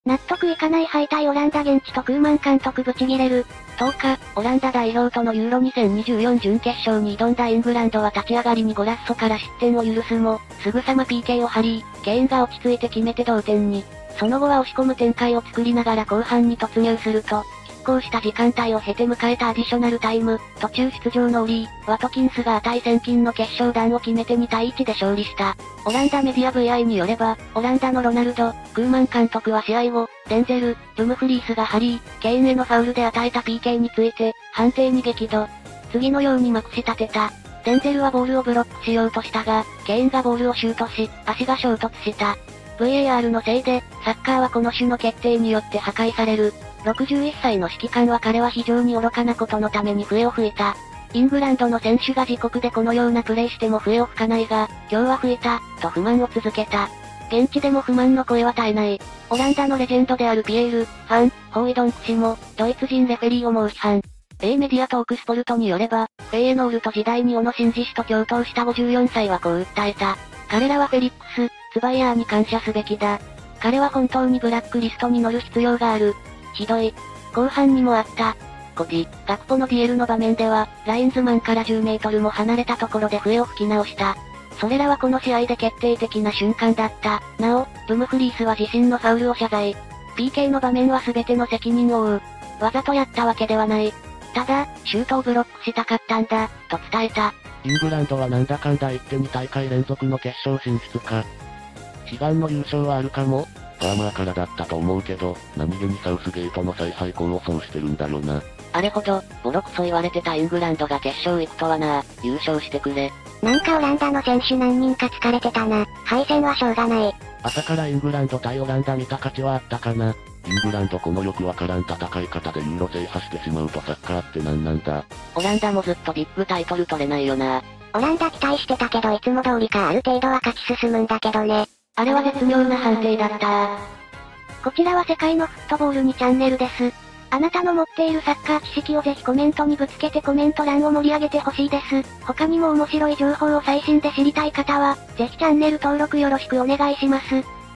納得いかない敗退オランダ現地とクーマン監督ブチギレる。 10日、オランダ代表とのユーロ2024準決勝に挑んだイングランドは立ち上がりにゴラッソから失点を許すも、すぐさま PK を張り、ケインが落ち着いて決めて同点に。その後は押し込む展開を作りながら後半に突入すると、拮抗した時間帯を経て迎えたアディショナルタイム、途中出場のオリー・ワトキンスが値千金の決勝弾を決めて2対1で勝利した。オランダメディア VI によれば、オランダのロナルド、クーマン監督は試合後、デンゼル、ドゥムフリースがハリー・ケインへのファウルで与えた PK について、判定に激怒。次のようにまくし立てた。デンゼルはボールをブロックしようとしたが、ケインがボールをシュートし、足が衝突した。VAR のせいで、サッカーはこの種の決定によって破壊される。61歳の指揮官は彼は非常に愚かなことのために笛を吹いた。イングランドの選手が自国でこのようなプレーしても笛を吹かないが、今日は吹いた、と不満を続けた。現地でも不満の声は絶えない。オランダのレジェンドであるピエール、ファン、ホーイドンク氏も、ドイツ人レフェリーを猛批判。米メディアトークスポルトによれば、フェイエノールと時代に小野伸二氏と共闘した54歳はこう訴えた。彼らはフェリックス、ツバイヤーに感謝すべきだ。彼は本当にブラックリストに乗る必要がある。ひどい。後半にもあった。コディ、ガクポのディエルの場面では、ラインズマンから10メートルも離れたところで笛を吹き直した。それらはこの試合で決定的な瞬間だった。なお、ドゥムフリースは自身のファウルを謝罪。PK の場面は全ての責任を負う。わざとやったわけではない。ただ、シュートをブロックしたかったんだ、と伝えた。 イングランドはなんだかんだ言って2大会連続の決勝進出か。悲願の優勝はあるかも。パーマーからだったと思うけど、何気にサウスゲートの采配功を奏してるんだよな。 あれほど、ボロクソ言われてたイングランドが決勝行くとはな。優勝してくれ。 なんかオランダの選手何人か疲れてたな。敗戦はしょうがない。 朝からイングランド対オランダ見た価値はあったかな。イングランドこのよくわからん戦い方でユーロ制覇してしまうとサッカーって何なんだ。 オランダもずっとビッグタイトル取れないよな。 オランダ期待してたけどいつも通りかある程度は勝ち進むんだけどね。 あれは絶妙な判定だったこちらは世界のフットボールにチャンネルです。あなたの持っているサッカー知識をぜひコメントにぶつけてコメント欄を盛り上げてほしいです。他にも面白い情報を最新で知りたい方は、ぜひチャンネル登録よろしくお願いします。